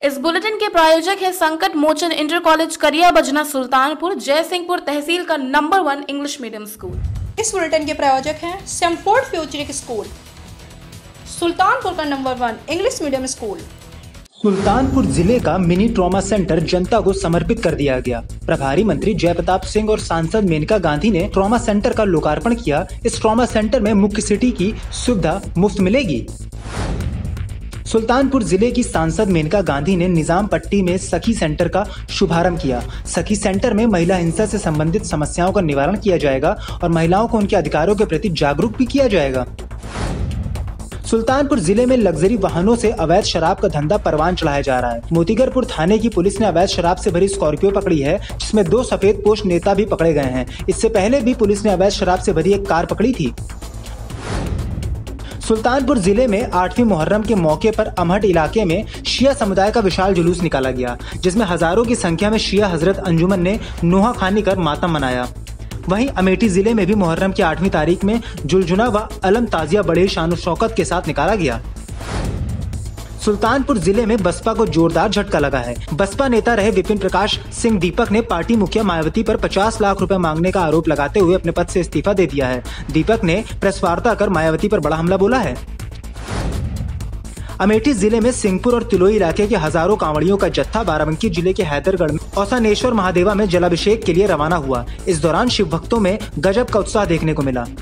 इस बुलेटिन के प्रायोजक है संकट मोचन इंटर कॉलेज करिया बजना सुल्तानपुर जयसिंहपुर तहसील का नंबर 1 इंग्लिश मीडियम स्कूल। इस बुलेटिन के प्रायोजक हैं सैमफोर्ड फ्यूचरिक स्कूल, सुल्तानपुर का number 1 English medium school. Sultanpur जिले का मिनी ट्रॉमा सेंटर जनता को समर्पित कर दिया गया। प्रभारी मंत्री जयप्रताप सिंह और सांसद मेनका गांधी ने ट्रॉमा सेंटर का लोकार्पण किया। इस ट्रॉमा सेंटर में मुख्य सिटी की सुविधा मुफ्त मिलेगी। सुल्तानपुर जिले की सांसद मेनका गांधी ने निजाम पट्टी में सखी सेंटर का शुभारंभ किया। सखी सेंटर में महिला हिंसा से संबंधित समस्याओं का निवारण किया जाएगा और महिलाओं को उनके अधिकारों के प्रति जागरूक भी किया जाएगा। सुल्तानपुर जिले में लग्जरी वाहनों से अवैध शराब का धंधा परवान चढ़ाया जा रहा है। मोतीगरपुर थाने की पुलिस ने अवैध शराब से भरी स्कॉर्पियो पकड़ी है, जिसमें 2 सफेद पोश नेता भी पकड़े गए हैं। इससे पहले भी पुलिस ने अवैध शराब से भरी एक कार पकड़ी थी। सुल्तानपुर जिले में 8वीं मुहर्रम के मौके पर अमहट इलाके में शिया समुदाय का विशाल जुलूस निकाला गया, जिसमें हजारों की संख्या में शिया हजरत अंजुमन ने नोहा खानी कर मातम मनाया। वहीं अमेठी जिले में भी मुहर्रम की 8वीं तारीख में जुलजुना व अलम ताजिया बड़े शान शौकत के साथ निकाला गया। सुल्तानपुर जिले में बसपा को जोरदार झटका लगा है। बसपा नेता रहे विपिन प्रकाश सिंह दीपक ने पार्टी मुखिया मायावती पर 50 लाख रुपए मांगने का आरोप लगाते हुए अपने पद से इस्तीफा दे दिया है। दीपक ने प्रेस वार्ता कर मायावती पर बड़ा हमला बोला है। अमेठी जिले में सिंहपुर और तिलोई इलाके के हजारों कांवड़ियों का जत्था बाराबंकी जिले के हैदरगढ़ में औसानेश्वर महादेवा में जलाभिषेक के लिए रवाना हुआ। इस दौरान शिव भक्तों में गजब का उत्साह देखने को मिला।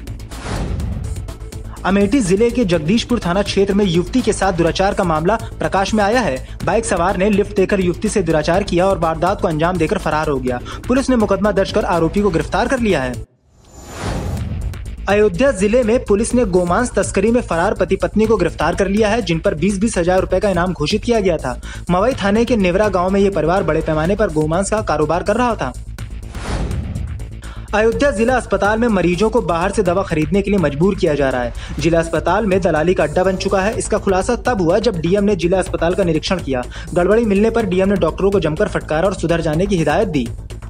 अमेठी जिले के जगदीशपुर थाना क्षेत्र में युवती के साथ दुराचार का मामला प्रकाश में आया है। बाइक सवार ने लिफ्ट देकर युवती से दुराचार किया और वारदात को अंजाम देकर फरार हो गया। पुलिस ने मुकदमा दर्ज कर आरोपी को गिरफ्तार कर लिया है। अयोध्या जिले में पुलिस ने गोमांस तस्करी में फरार पति पत्नी को गिरफ्तार कर लिया है, जिन पर 20-20 हजार रुपए का इनाम घोषित किया गया था। मवई थाने के नेवरा गाँव में ये परिवार बड़े पैमाने पर गोमांस का कारोबार कर रहा था। अयोध्या जिला अस्पताल में मरीजों को बाहर से दवा खरीदने के लिए मजबूर किया जा रहा है। जिला अस्पताल में दलाली का अड्डा बन चुका है। इसका खुलासा तब हुआ जब डीएम ने जिला अस्पताल का निरीक्षण किया। गड़बड़ी मिलने पर डीएम ने डॉक्टरों को जमकर फटकारा और सुधर जाने की हिदायत दी।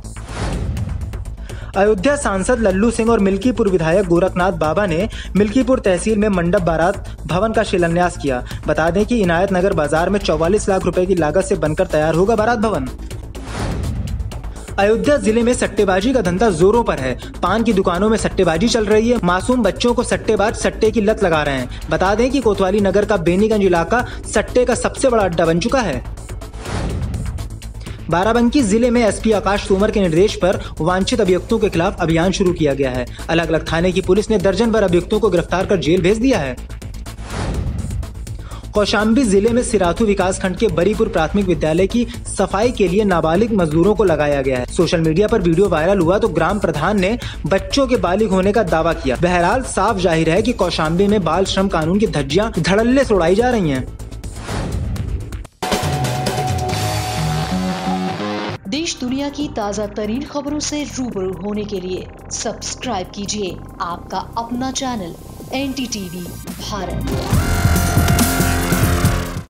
अयोध्या सांसद लल्लू सिंह और मिल्कीपुर विधायक गोरखनाथ बाबा ने मिल्कीपुर तहसील में मंडप बारात भवन का शिलान्यास किया। बता दें कि इनायत नगर बाजार में 44 लाख रुपए की लागत से बनकर तैयार होगा बारात भवन। अयोध्या जिले में सट्टेबाजी का धंधा जोरों पर है। पान की दुकानों में सट्टेबाजी चल रही है। मासूम बच्चों को सट्टेबाज सट्टे की लत लगा रहे हैं। बता दें कि कोतवाली नगर का बेनीगंज इलाका सट्टे का सबसे बड़ा अड्डा बन चुका है। बाराबंकी जिले में एसपी आकाश तोमर के निर्देश पर वांछित अभियुक्तों के खिलाफ अभियान शुरू किया गया है। अलग अलग थाने की पुलिस ने दर्जन भर अभियुक्तों को गिरफ्तार कर जेल भेज दिया है। कौशाम्बी जिले में सिराथू विकास खंड के बरीपुर प्राथमिक विद्यालय की सफाई के लिए नाबालिग मजदूरों को लगाया गया है। सोशल मीडिया पर वीडियो वायरल हुआ तो ग्राम प्रधान ने बच्चों के बालिग होने का दावा किया। बहरहाल साफ जाहिर है कि कौशाम्बी में बाल श्रम कानून की धज्जियां धड़ल्ले से उड़ाई जा रही हैं। देश दुनिया की ताज़ा तरीन खबरों से रूबरू होने के लिए सब्सक्राइब कीजिए आपका अपना चैनल NDTV भारत।